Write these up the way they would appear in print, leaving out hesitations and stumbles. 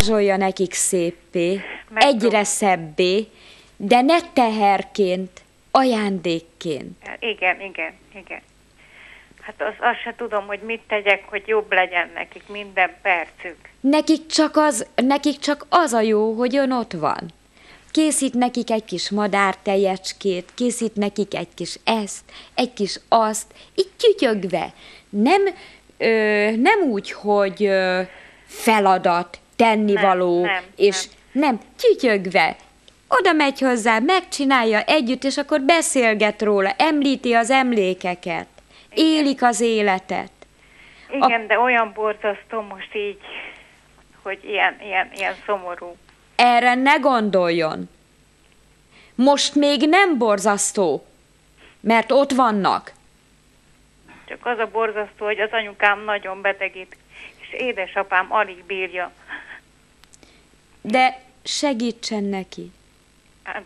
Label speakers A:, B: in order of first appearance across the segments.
A: varázsolja nekik széppé, egyre szebbé, de ne teherként, ajándékként.
B: Igen. Hát azt se tudom, hogy mit tegyek, hogy jobb legyen nekik minden percük.
A: Nekik csak az a jó, hogy ön ott van. Készít nekik egy kis madártejecskét, készít nekik egy kis ezt, egy kis azt, így tyütyögve. Nem úgy, hogy feladat, tennivaló, nem, tyütyögve. Oda megy hozzá, megcsinálja együtt, és akkor beszélget róla, említi az emlékeket, élik az életet.
B: Igen, de olyan borzasztó most így, hogy ilyen szomorú.
A: Erre ne gondoljon. Most még nem borzasztó, mert ott vannak.
B: Csak az a borzasztó, hogy az anyukám nagyon betegít, és édesapám alig bírja.
A: De segítsen neki.
B: Hát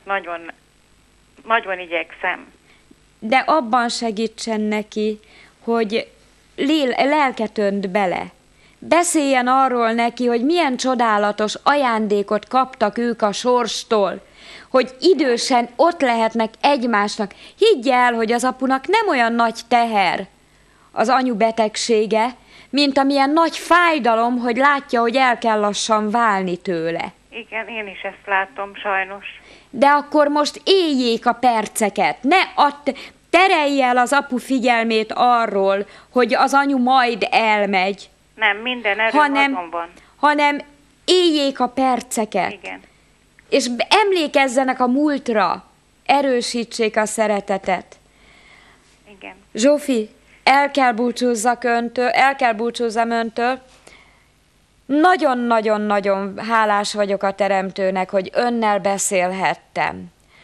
B: nagyon igyekszem.
A: De abban segítsen neki, hogy lelket önt bele. Beszéljen arról neki, hogy milyen csodálatos ajándékot kaptak ők a sorstól, hogy idősen ott lehetnek egymásnak. Higgy el, hogy az apunak nem olyan nagy teher az anyu betegsége, mint amilyen nagy fájdalom, hogy látja, hogy el kell lassan válni tőle.
B: Igen, én is ezt látom, sajnos.
A: De akkor most éljék a perceket, terelj el az apu figyelmét arról, hogy az anyu majd elmegy.
B: Nem, minden erő azon van.
A: Hanem éljék a perceket.
B: Igen.
A: És emlékezzenek a múltra, erősítsék a szeretetet.
B: Igen.
A: Zsófi, el kell búcsúzzam öntől. Nagyon-nagyon-nagyon hálás vagyok a Teremtőnek, hogy önnel beszélhettem.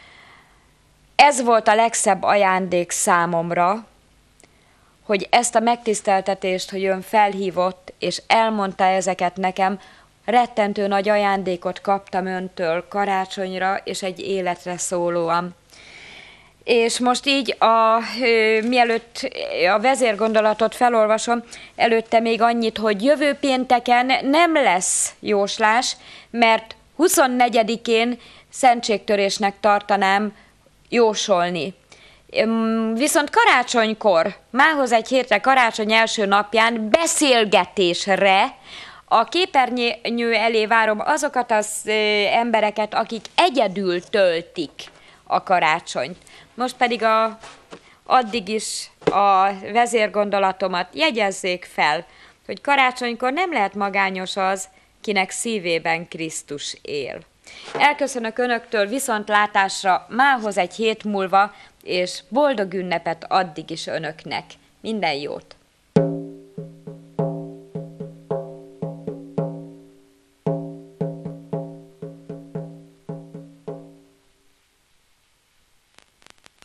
A: Ez volt a legszebb ajándék számomra, hogy ezt a megtiszteltetést, hogy ön felhívott, és elmondta ezeket nekem, rettentő nagy ajándékot kaptam öntől karácsonyra, és egy életre szólóan. És most így, mielőtt a vezérgondolatot felolvasom, előtte még annyit, hogy jövő pénteken nem lesz jóslás, mert 24-én szentségtörésnek tartanám jósolni. Viszont karácsonykor, mához egy hétre, karácsony első napján beszélgetésre a képernyő elé várom azokat az embereket, akik egyedül töltik a karácsonyt. Most pedig addig is a vezérgondolatomat jegyezzék fel, hogy karácsonykor nem lehet magányos az, kinek szívében Krisztus él. Elköszönök önöktől viszontlátásra mához egy hét múlva, és boldog ünnepet addig is önöknek. Minden jót!